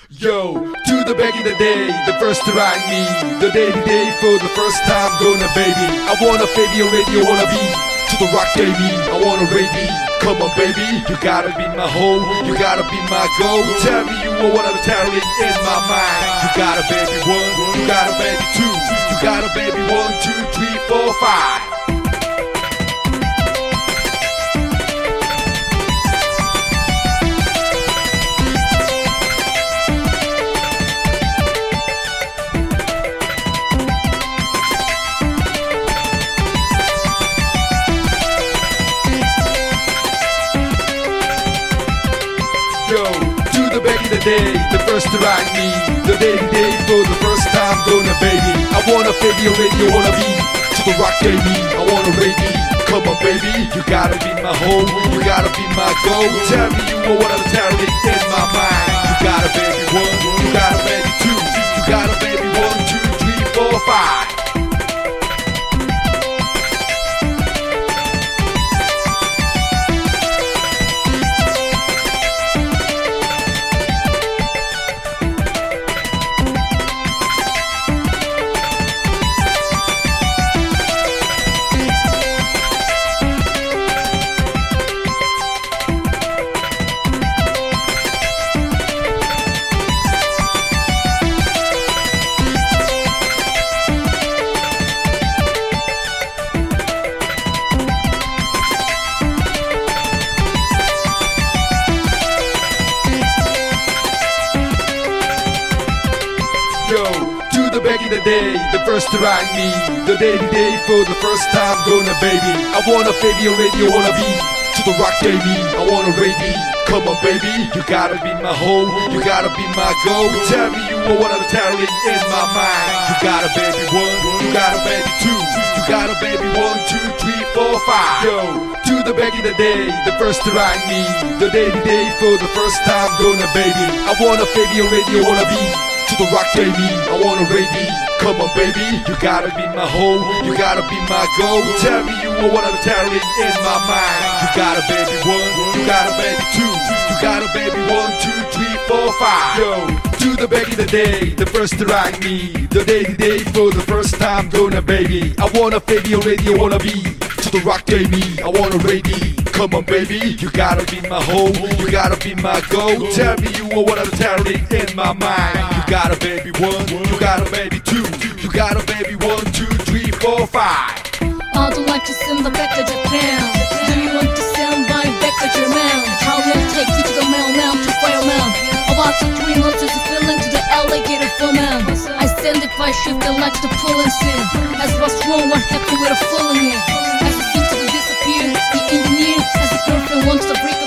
Yo, to the back in the day, the first to ride me, the day for the first time, gonna baby. I wanna baby already, wanna be to the rock baby. I wanna baby, come on baby. You gotta be my hoe, you gotta be my goal. Tell me you are one of the talent in my mind. You got a baby one, you got a baby two, you got a baby 1, 2, 3, 4, 5. Yo, to the back in the day, the first to ride me, the day for the first time, gonna baby. I wanna baby already, wanna be to the rock baby. I wanna baby, come on baby. You gotta be my home, you gotta be my goal. Tell me you are one of the talent in my mind. You got a baby one, you got a baby two, you got a baby 1, 2, 3, 4, 5. Yo, to the back in the day, the first to ride me, the day for the first time, gonna baby. I wanna baby already, wanna be to the rock baby. I wanna baby, come on baby. You gotta be my home, you gotta be my goal. Tell me you are one of the talent in my mind. You got a baby one, you got a baby two, you got a baby 1, 2, 3, 4, 5. Yo, to the back in the day, the first to ride me, the day for the first time, gonna baby. I wanna baby already, wanna be to the rock baby. I wanna baby, come on baby. You gotta be my home, you gotta be my goal. Tell me you are one of the talent in my mind. You got a baby one, you got a baby two, you got a baby 1, 2, 3, 4, 5. Yo, to the back in the day, the first to ride me, the day for the first time, gonna baby. I wanna baby already, wanna be to the rock baby. I wanna baby, come on baby. You gotta be my home, you gotta be my goal. Tell me you are one of the talent in my mind. You got a baby one, you got a baby two, you got a baby 1, 2, 3, 4, 5. I'd like to send the back to Japan. Do you want to send my back to Japan? How will I take you to the mailman, to fireman? About 3 months is a feeling to the alligator for man. I stand if I shift and like to pull and sin. As what's wrong, what happened with a fool in me? As it seems to disappear, the engineer has a girlfriend wants to break up.